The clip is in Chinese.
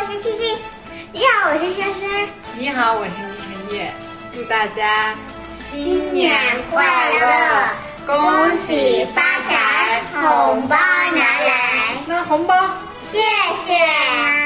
是西西。你好，我是轩轩。 你好，我是倪晨叶。祝大家新年快乐，恭喜发财，红包拿来。 拿红包， 谢谢。